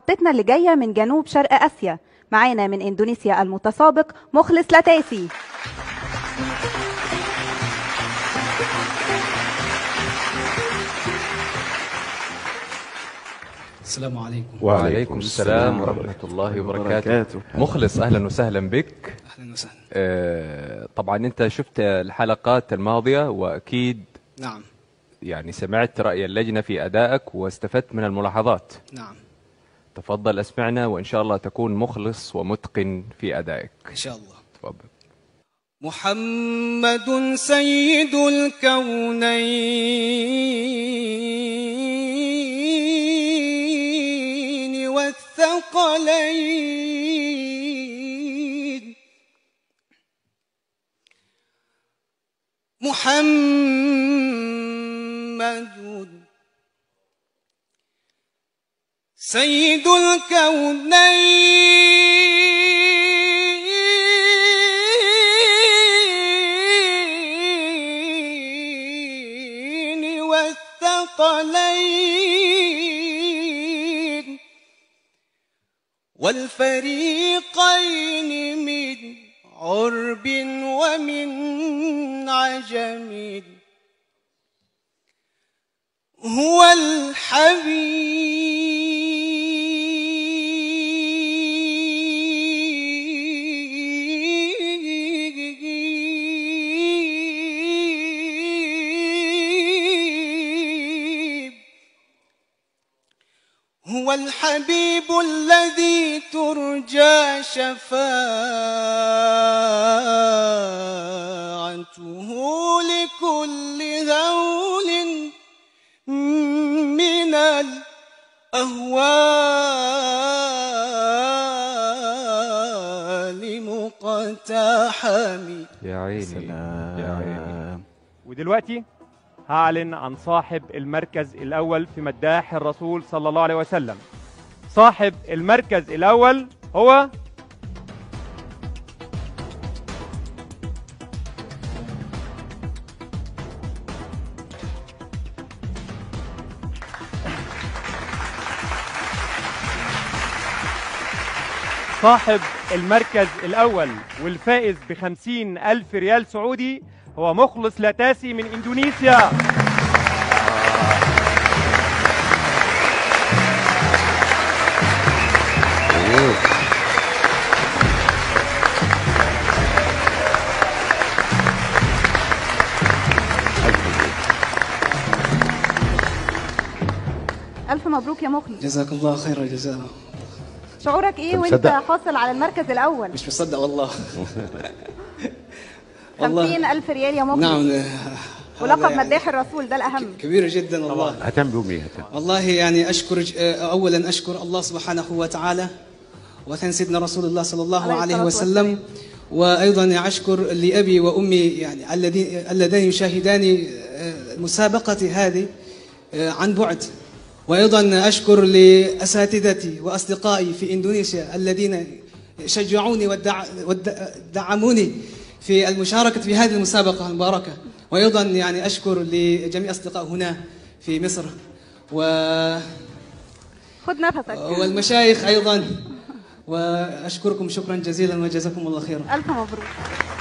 محطتنا اللي جاية من جنوب شرق آسيا. معانا من إندونيسيا المتسابق مخلص لتاسي. السلام عليكم. وعليكم السلام ورحمة الله وبركاته. مخلص، أهلا وسهلا بك. أهلا وسهلا. طبعا أنت شفت الحلقات الماضية وأكيد نعم يعني سمعت رأي اللجنة في أدائك واستفدت من الملاحظات. نعم. تفضل أسمعنا وإن شاء الله تكون مخلص ومتقن في أدائك إن شاء الله. تفضل. محمد سيد الكونين والثقلين، محمد سيد الكونين والثقلين والفريقين من عرب ومن عجم، هو الحبيب الذي ترجى شفاعته لكل هول من الأهوال مقتحم. يا عيني يا عيني. ودلوقتي هعلن عن صاحب المركز الأول في مداح الرسول صلى الله عليه وسلم. صاحب المركز الأول هو صاحب المركز الأول والفائز ب50,000 ريال سعودي هو مخلص لتاسي من إندونيسيا. ألف مبروك يا مخلص. جزاك الله خير الجزاء. شعورك إيه وأنت حاصل على المركز الأول؟ مش مصدق والله. 50,000 ريال يا مخلص. نعم. ولقب مداح الرسول ده الأهم. كبير جدا والله. هتعمل بهم ايه؟ والله يعني أولا أشكر الله سبحانه وتعالى وثاني سيدنا رسول الله صلى الله عليه وسلم، وأيضا أشكر لأبي وأمي يعني اللذين يشاهدان مسابقتي هذه عن بعد، وأيضا أشكر لأساتذتي وأصدقائي في إندونيسيا الذين شجعوني ودعموني في المشاركة في هذه المسابقة المباركة، وأيضا يعني أشكر لجميع أصدقاء هنا في مصر خد نفسك والمشايخ أيضا، وأشكركم شكرا جزيلا وجزاكم الله خيرا. ألف مبروك.